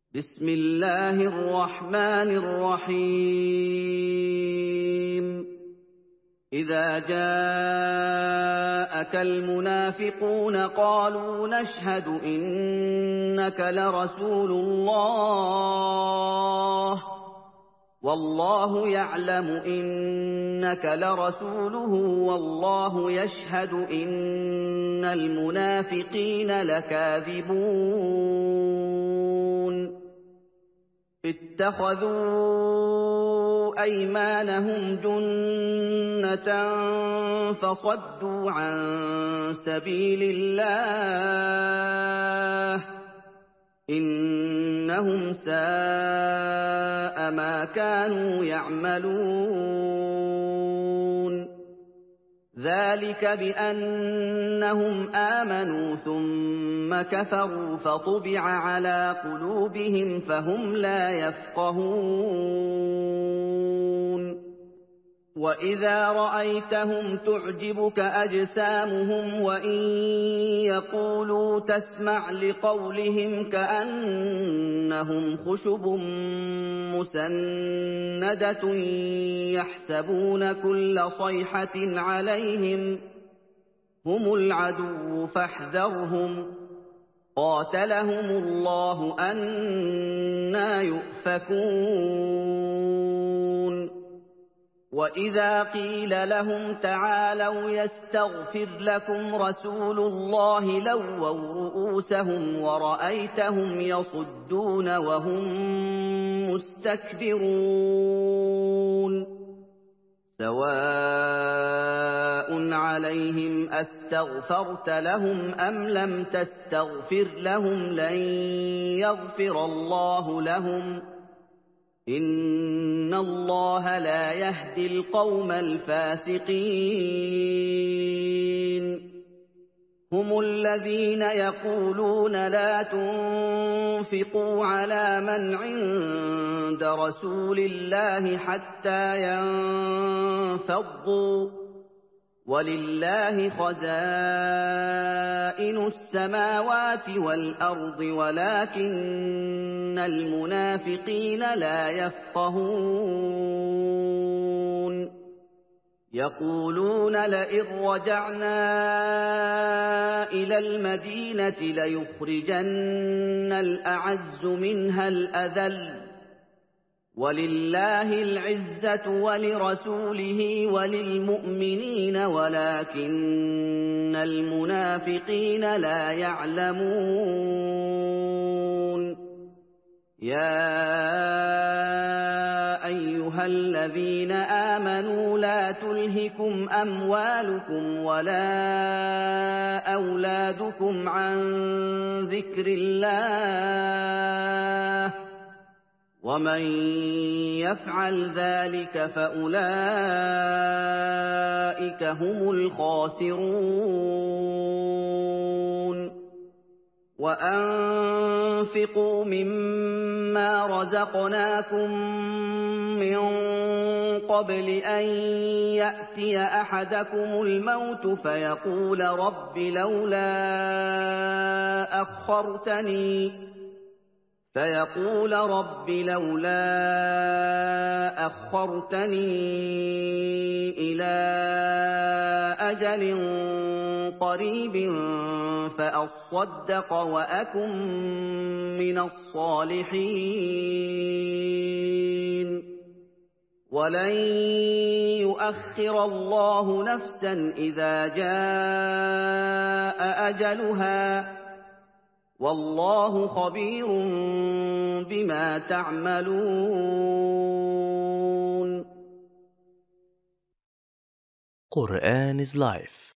بسم الله الرحمن الرحيم إذا جاءك المنافقون قالوا نشهد إنك لرسول الله والله يعلم إنك لرسوله والله يشهد إن المنافقين لكاذبون اتخذوا أيمانهم جنة فصدوا عن سبيل الله إنهم ساء ما كانوا يعملون ذلك بأنهم آمنوا ثم كفروا فطبع على قلوبهم فهم لا يفقهون وإذا رأيتهم تعجبك أجسامهم وإن يقولوا تسمع لقولهم كأنهم خشب مسندة يحسبون كل صيحة عليهم هم العدو فاحذرهم قاتلهم الله أنى يؤفكون وإذا قيل لهم تعالوا يستغفر لكم رسول الله لووا رؤوسهم ورأيتهم يصدون وهم مستكبرون سواء عليهم أستغفرت لهم أم لم تستغفر لهم لن يغفر الله لهم إن الله لا يهدي القوم الفاسقين هم الذين يقولون لا تنفقوا على من عند رسول الله حتى ينفضوا ولله خزائن السماوات والأرض ولكن المنافقين لا يفقهون يقولون لئن رجعنا إلى المدينة ليخرجن الأعز منها الأذل ولله العزة ولرسوله وللمؤمنين ولكن المنافقين لا يعلمون يا أيها الذين آمنوا لا تلهكم أموالكم ولا أولادكم عن ذكر الله ومن يفعل ذلك فأولئك هم الخاسرون وأنفقوا مما رزقناكم من قبل أن يأتي أحدكم الموت فيقول رب لولا أخرتني إلى أجل قريب فأصدق وأكن من الصالحين ولن يؤخر الله نفسا إذا جاء أجلها والله خبير بما تعملون. Quran is life.